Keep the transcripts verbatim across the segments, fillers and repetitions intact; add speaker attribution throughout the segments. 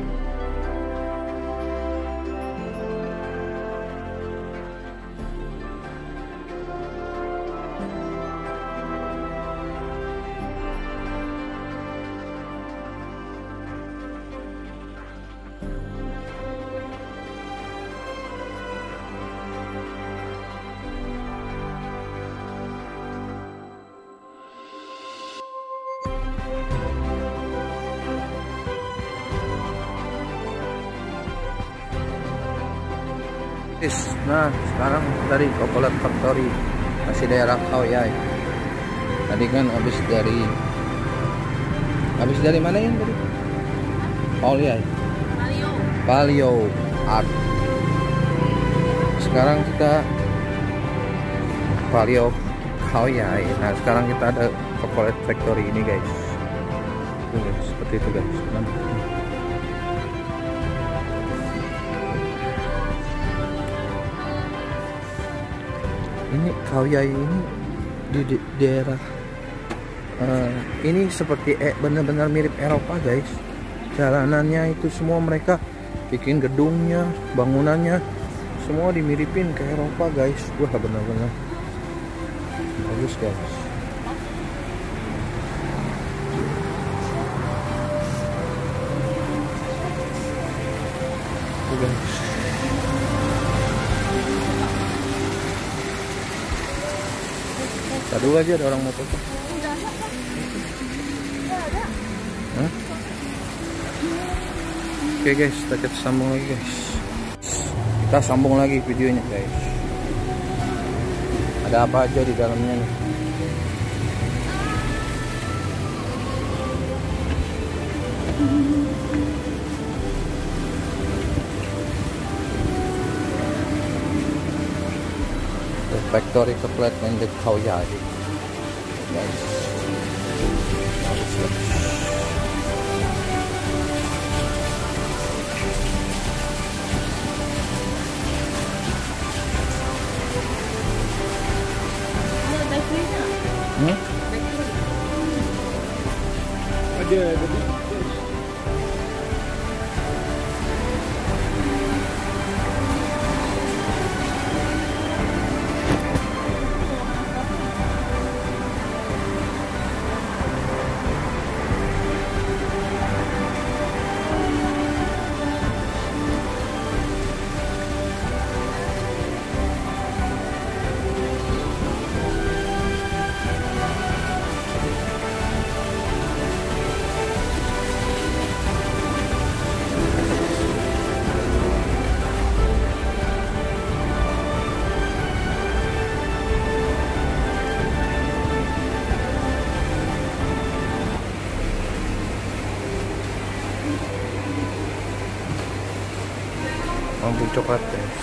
Speaker 1: Nah, sekarang dari Chocolate Factory masih daerah Khao ya. Tadi kan habis dari habis dari mana ya tadi? Oh ya. Palio. Palio Art. Sekarang kita Palio Khao ya. Nah, sekarang kita ada Chocolate Factory ini, guys. Tuh, seperti itu, guys. Mantap. Ini Khao Yai ini di, di daerah uh, ini seperti eh, benar-benar mirip Eropa, guys. Jalanannya itu semua mereka bikin gedungnya, bangunannya semua dimiripin ke Eropa, guys. Wah, benar-benar bagus, guys. Tuh, guys. Aduh, aja ada orang mau foto. Hah? Oke, guys, kita sambung lagi, guys. Kita sambung lagi videonya, guys. Ada apa aja di dalamnya nih? Factory Chocolate and the Khao Yai, guys. Hmm? Ada, ada. Lampu coklat, guys.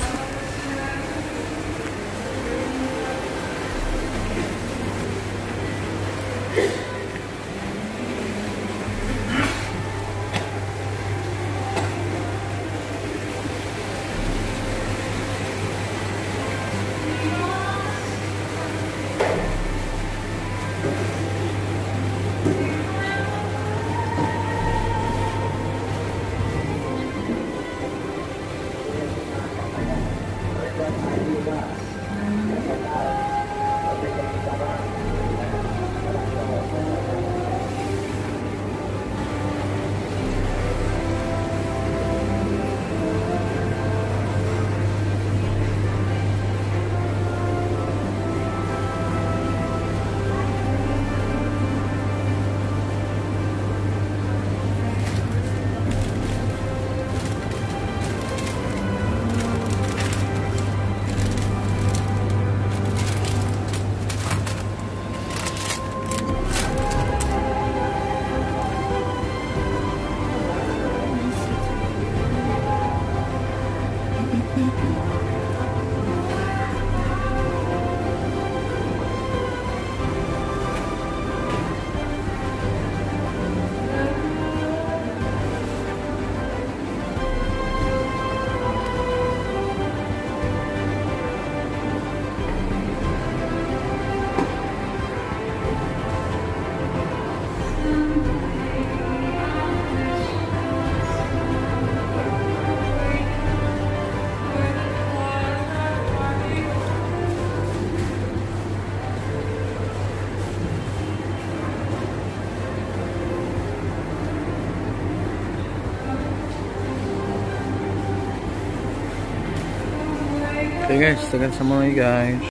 Speaker 1: Oke guys, tekan sama lagi guys.